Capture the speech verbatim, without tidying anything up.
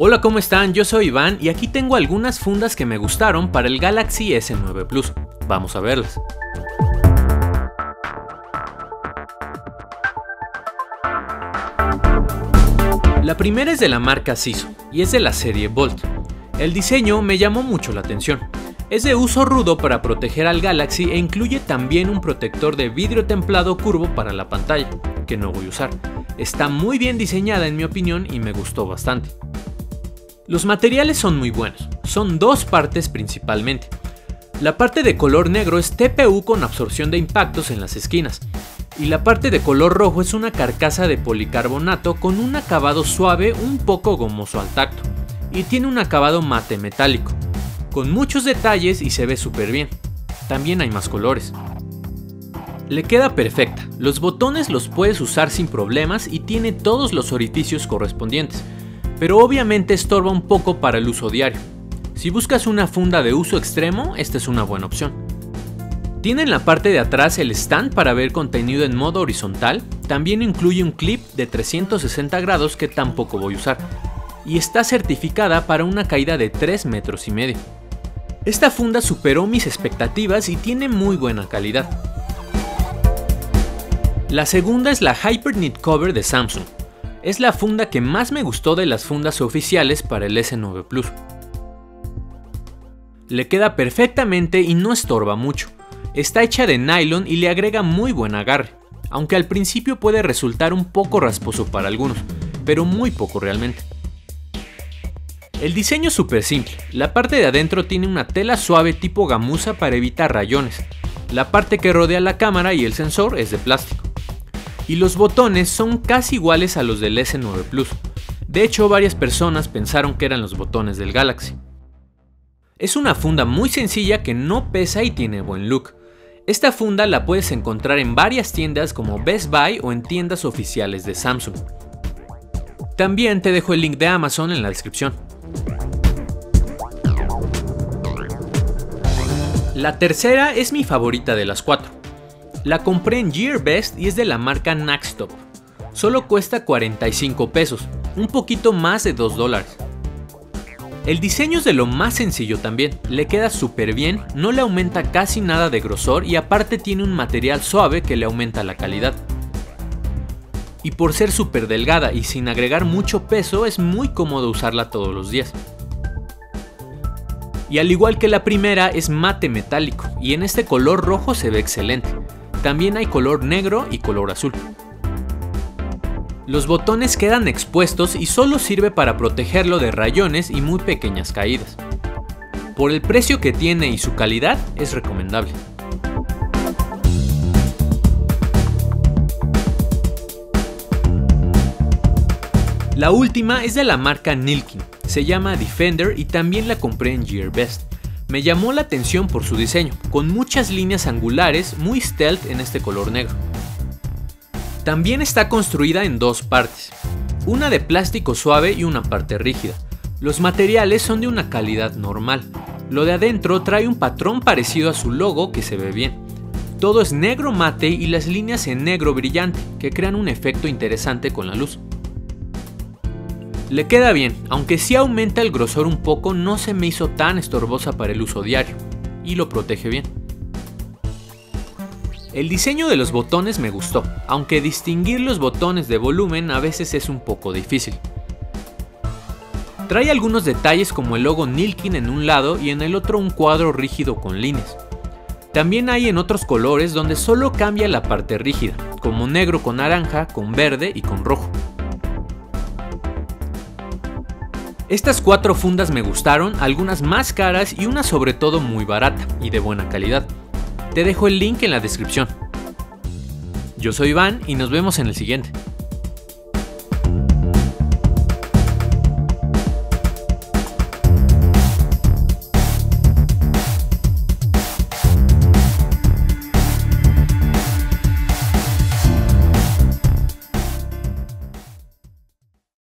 Hola, ¿cómo están? Yo soy Iván y aquí tengo algunas fundas que me gustaron para el Galaxy S nueve Plus. Vamos a verlas. La primera es de la marca Siso y es de la serie Bolt. El diseño me llamó mucho la atención. Es de uso rudo para proteger al Galaxy e incluye también un protector de vidrio templado curvo para la pantalla, que no voy a usar. Está muy bien diseñada en mi opinión y me gustó bastante. Los materiales son muy buenos, son dos partes principalmente. La parte de color negro es T P U con absorción de impactos en las esquinas, y la parte de color rojo es una carcasa de policarbonato con un acabado suave un poco gomoso al tacto, y tiene un acabado mate metálico, con muchos detalles y se ve súper bien. También hay más colores. Le queda perfecta, los botones los puedes usar sin problemas y tiene todos los orificios correspondientes, pero obviamente estorba un poco para el uso diario. Si buscas una funda de uso extremo, esta es una buena opción. Tiene en la parte de atrás el stand para ver contenido en modo horizontal, también incluye un clip de trescientos sesenta grados que tampoco voy a usar, y está certificada para una caída de tres metros y medio. Esta funda superó mis expectativas y tiene muy buena calidad. La segunda es la Hyper Knit Cover de Samsung. Es la funda que más me gustó de las fundas oficiales para el S nueve Plus. Le queda perfectamente y no estorba mucho. Está hecha de nylon y le agrega muy buen agarre, aunque al principio puede resultar un poco rasposo para algunos, pero muy poco realmente. El diseño es súper simple. La parte de adentro tiene una tela suave tipo gamuza para evitar rayones. La parte que rodea la cámara y el sensor es de plástico. Y los botones son casi iguales a los del S nueve Plus. De hecho, varias personas pensaron que eran los botones del Galaxy. Es una funda muy sencilla que no pesa y tiene buen look. Esta funda la puedes encontrar en varias tiendas como Best Buy o en tiendas oficiales de Samsung. También te dejo el link de Amazon en la descripción. La tercera es mi favorita de las cuatro. La compré en Gearbest y es de la marca Naxtop. Solo cuesta cuarenta y cinco pesos, un poquito más de dos dólares. El diseño es de lo más sencillo también, le queda súper bien, no le aumenta casi nada de grosor y aparte tiene un material suave que le aumenta la calidad. Y por ser súper delgada y sin agregar mucho peso es muy cómodo usarla todos los días. Y al igual que la primera es mate metálico y en este color rojo se ve excelente. También hay color negro y color azul. Los botones quedan expuestos y solo sirve para protegerlo de rayones y muy pequeñas caídas. Por el precio que tiene y su calidad es recomendable. La última es de la marca Nilkin, se llama Defender y también la compré en Gearbest. Me llamó la atención por su diseño, con muchas líneas angulares muy stealth en este color negro. También está construida en dos partes, una de plástico suave y una parte rígida. Los materiales son de una calidad normal. Lo de adentro trae un patrón parecido a su logo que se ve bien. Todo es negro mate y las líneas en negro brillante, que crean un efecto interesante con la luz. Le queda bien, aunque sí aumenta el grosor un poco, no se me hizo tan estorbosa para el uso diario, y lo protege bien. El diseño de los botones me gustó, aunque distinguir los botones de volumen a veces es un poco difícil. Trae algunos detalles como el logo Nilkin en un lado y en el otro un cuadro rígido con líneas. También hay en otros colores donde solo cambia la parte rígida, como negro con naranja, con verde y con rojo. Estas cuatro fundas me gustaron, algunas más caras y una sobre todo muy barata y de buena calidad. Te dejo el link en la descripción. Yo soy Iván y nos vemos en el siguiente.